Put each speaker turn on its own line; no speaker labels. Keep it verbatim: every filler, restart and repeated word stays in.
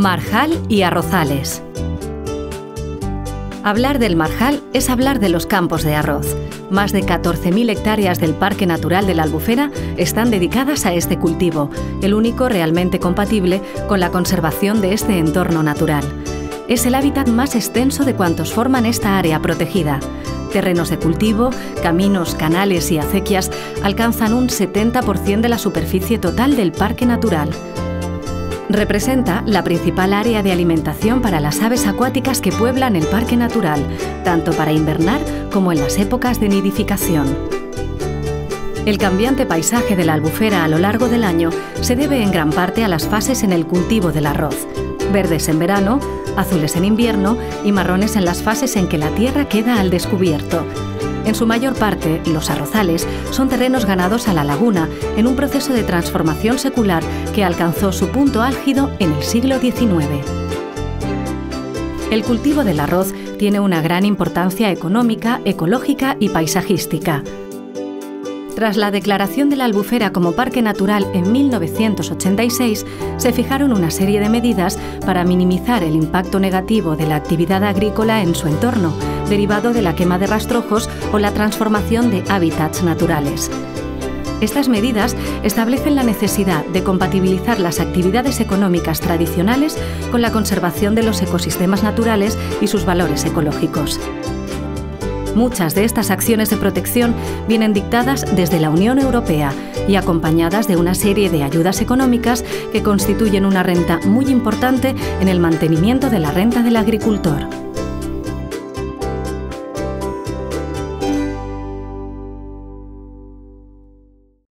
Marjal y arrozales. Hablar del Marjal es hablar de los campos de arroz. Más de catorce mil hectáreas del Parque Natural de la Albufera están dedicadas a este cultivo, el único realmente compatible con la conservación de este entorno natural. Es el hábitat más extenso de cuantos forman esta área protegida. Terrenos de cultivo, caminos, canales y acequias alcanzan un setenta por ciento de la superficie total del Parque Natural. Representa la principal área de alimentación para las aves acuáticas que pueblan el Parque Natural, tanto para invernar como en las épocas de nidificación. El cambiante paisaje de la Albufera a lo largo del año se debe en gran parte a las fases en el cultivo del arroz: verdes en verano, azules en invierno y marrones en las fases en que la tierra queda al descubierto. En su mayor parte, los arrozales son terrenos ganados a la laguna en un proceso de transformación secular que alcanzó su punto álgido en el siglo diecinueve. El cultivo del arroz tiene una gran importancia económica, ecológica y paisajística. Tras la declaración de la Albufera como Parque Natural en mil novecientos ochenta y seis, se fijaron una serie de medidas para minimizar el impacto negativo de la actividad agrícola en su entorno, derivado de la quema de rastrojos o la transformación de hábitats naturales. Estas medidas establecen la necesidad de compatibilizar las actividades económicas tradicionales con la conservación de los ecosistemas naturales y sus valores ecológicos. Muchas de estas acciones de protección vienen dictadas desde la Unión Europea y acompañadas de una serie de ayudas económicas que constituyen una renta muy importante en el mantenimiento de la renta del agricultor.